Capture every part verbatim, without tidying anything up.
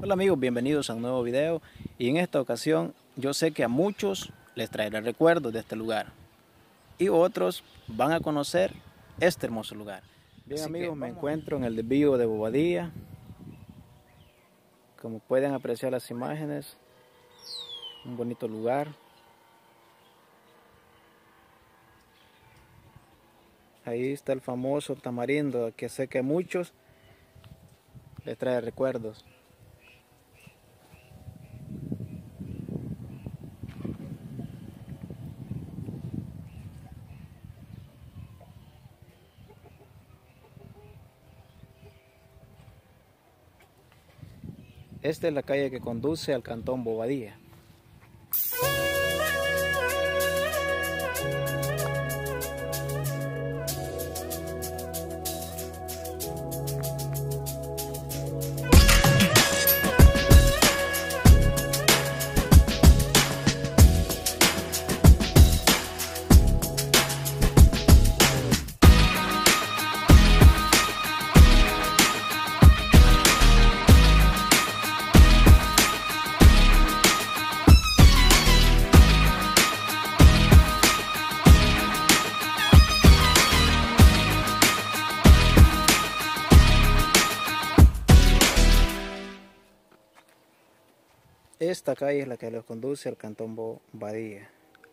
Hola amigos, bienvenidos a un nuevo video y en esta ocasión yo sé que a muchos les traeré recuerdos de este lugar y otros van a conocer este hermoso lugar. Bien Así amigos, que me vamos. encuentro en el desvío de Bobadilla. Como pueden apreciar las imágenes, un bonito lugar. Ahí está el famoso tamarindo que sé que a muchos les trae recuerdos. Esta es la calle que conduce al cantón Bobadilla. Esta calle es la que los conduce al cantón Bobadilla.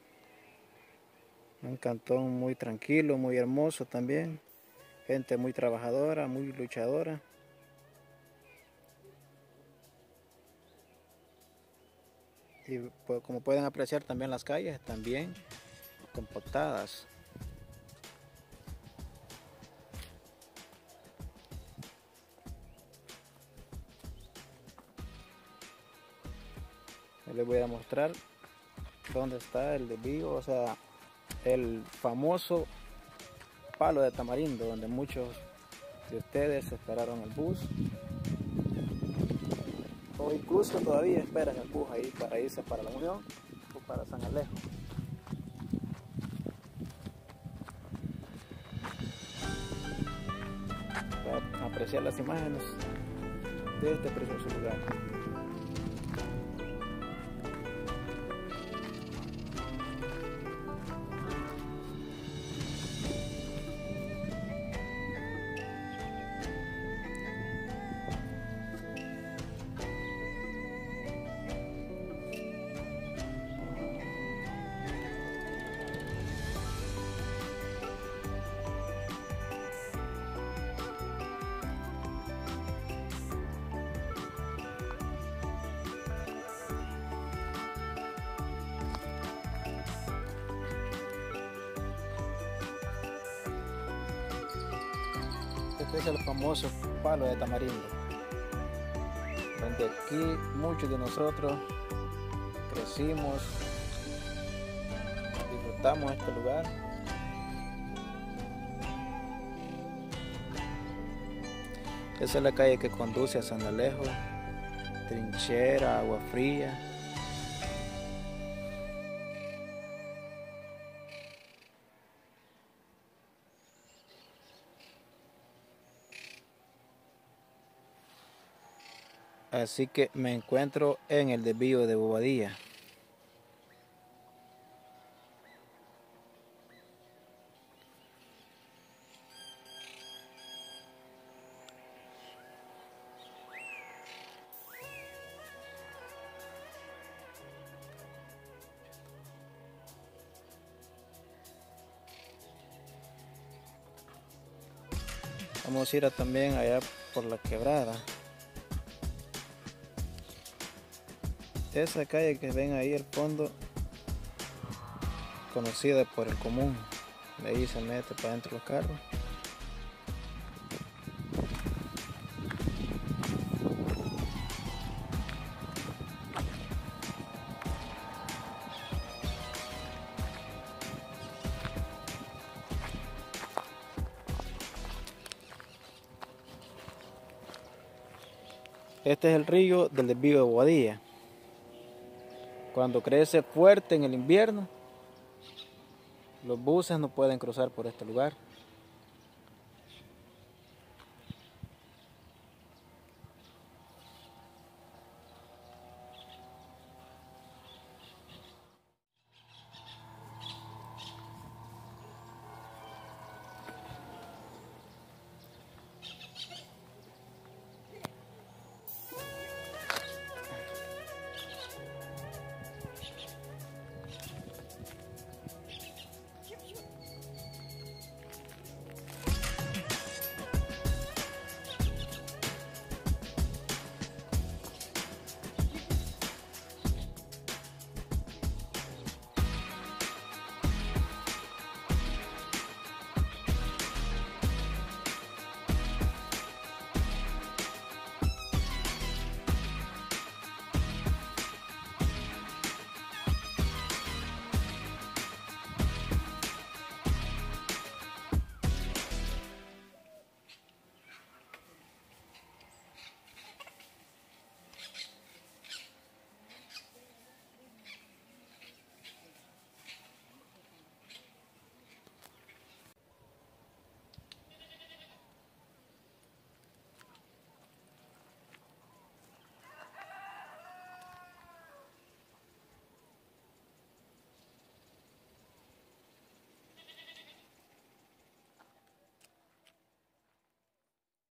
Un cantón muy tranquilo, muy hermoso también. Gente muy trabajadora, muy luchadora. Y pues, como pueden apreciar también las calles están bien compactadas. Les voy a mostrar dónde está el desvío, o sea, el famoso palo de tamarindo, donde muchos de ustedes esperaron el bus, o incluso todavía esperan el bus ahí para irse para La Unión o para San Alejo. Para apreciar las imágenes de este precioso lugar. Este es el famoso palo de tamarindo, donde aquí muchos de nosotros crecimos, disfrutamos este lugar. Esa es la calle que conduce a San Alejo, Trinchera, Agua Fría. Así que me encuentro en el desvío de Bobadilla. Vamos a ir a también allá por la quebrada. Esa calle que ven ahí al fondo, conocida por el común, de ahí se mete para dentro los carros. Este es el río del desvío de Bobadilla. Cuando crece fuerte en el invierno, los buses no pueden cruzar por este lugar.